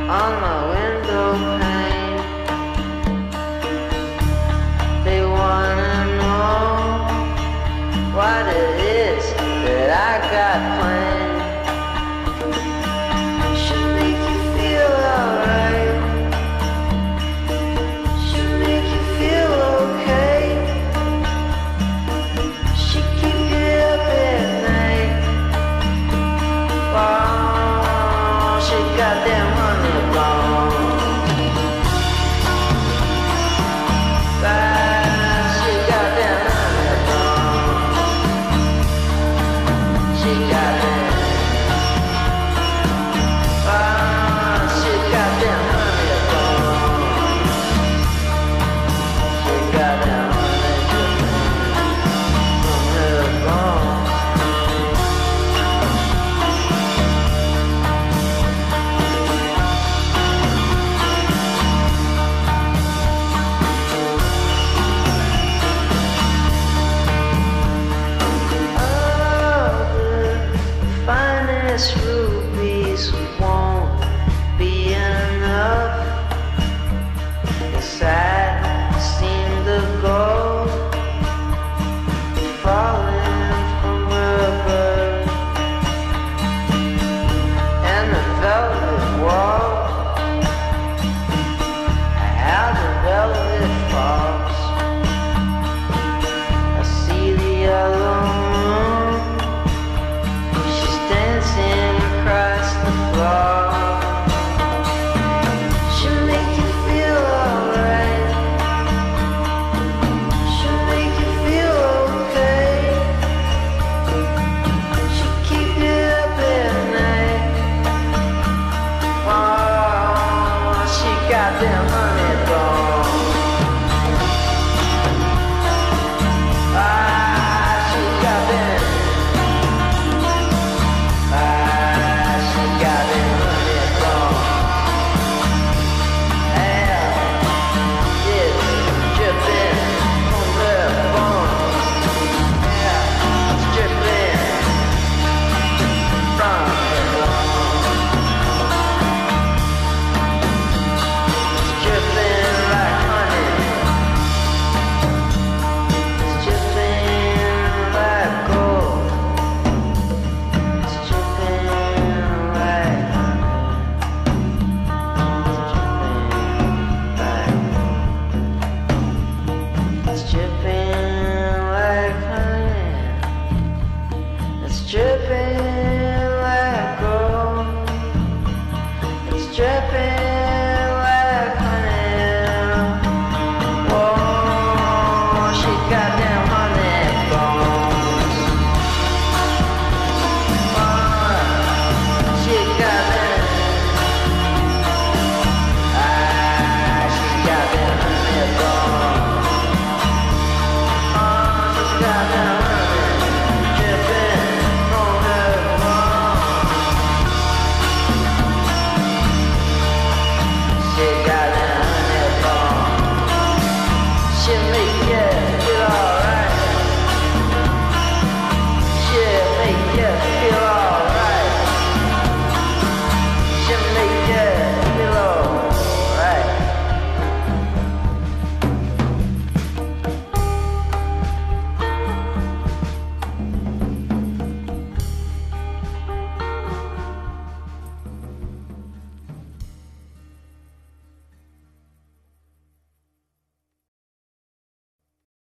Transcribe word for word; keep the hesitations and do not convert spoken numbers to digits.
on my window pane. They wanna know what it is that I got planned. Should make you feel alright, should make you feel okay. She keep you up at night. Oh, she got them honey bones. She got them honey bones. She got them. Oh, she got them honey bones. She got them honey dripping from her bones. Finest rubies won't be enough. Yes, I seem to go falling from above, and the velvet wall, how the velvet falls. I see the yellow moon, she's dancing across the floor. She'll make you feel alright, she'll make you feel okay. She'll keep you up at night. Oh, she got them honey bones. Ah, she got them. Ah, she got them honey bones. Hell, it's dripping from her bones. Yeah, it's dripping from her bones. It's dripping like honey. It's dripping like gold. It's dripping like honey. It's dripping like honey. It's dripping like gold. It's dripping